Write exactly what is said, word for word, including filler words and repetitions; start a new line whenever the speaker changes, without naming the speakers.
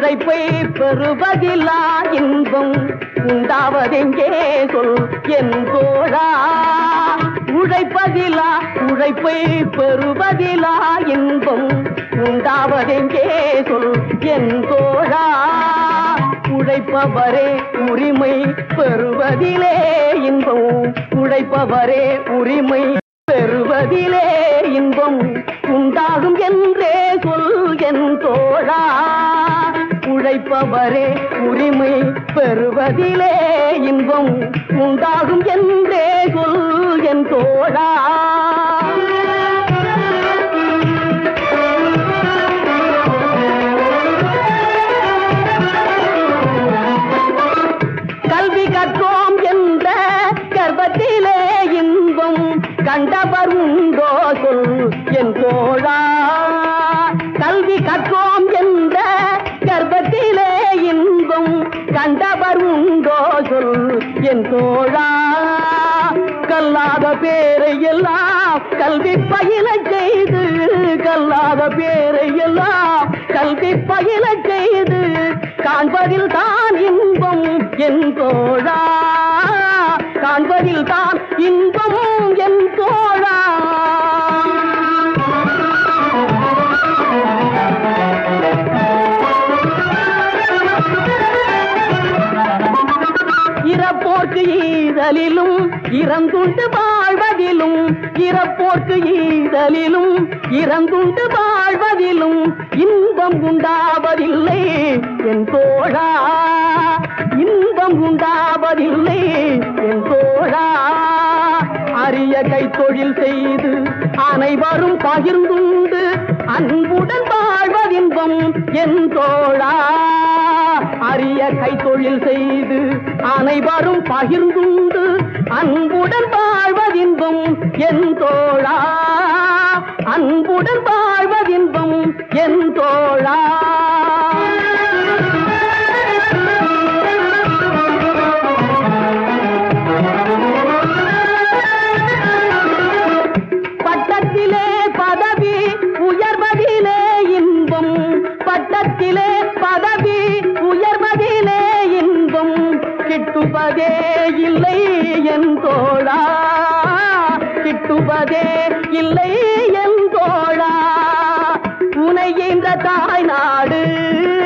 உழைப்பை பெறுவதில்லா இன்பம் உண்டாவதெங்கே சொல் என் தோழா. உழைப்பதிலா உழைப்பை பெறுவதிலா இன்பம் உண்டாவதெங்கே சொல் என் தோழா. உழைப்பவரே உரிமை பெறுவதிலே இன்பம் உழைப்பவரே உரிமை பெறுவதிலே இன்பம் உண்டாகும் என்றே சொல் என் தோழா. உழைப்பவரே உரிமை பெறுவதிலே இன்பம் உண்டாகும் என்றே சொல் என் தோழா. கல்வி கற்றோம் என்ற கர்ப்பத்திலே இன்பம் கண்டவர் உண்டோ சொல் என் தோழா. கல்வி கற்றோம் என்ற கர்ப்பத்திலே இன்பம் கண்டவர் உண்டோ சொல் என் தோழா. கல்லாத பேரை எல்லாம் கல்வி பயில செய்து கல்லாத பேரை எல்லாம் கல்வி பயில செய்து காண்பதில் தான் இன்பம் என் தோழா. காண்பதில் தான் இன்பம் என் தோழா. இறப்போர்க்கு ஈதலிலும் இறந்துண்டு வாழ்வதிலும் இறப்போர்க்கு ஈதலிலும் இறந்துண்டு வாழ்வதிலும் இன்பம் உண்டாவதில்லை என் தோழா. இன்பம் உண்டாவதில்லை என் தோழா. அரிய கைத்தொழில் செய்து அனைவரும் பகிர்ந்துண்டு அன்புடன் வாழ்வதின்பம் என் தோழா. அரிய கைத்தொழில் செய்து அனைவரும் பகிர்ந்துண்டு அன்புடன் வாழ்வதின்பம் என் தோழா. அன்புடன் வாழ்வதின்பம் என் தோழா. பட்டத்திலே பதவி உயர்வதிலே இன்பம் பட்டத்திலே பதவி உயர்வதிலே இன்பம் கிட்டுவதே இல்லை என் தோழா. கிட்டுவதே இல்லை என் தோழா. உனை என்ற தாய் நாடு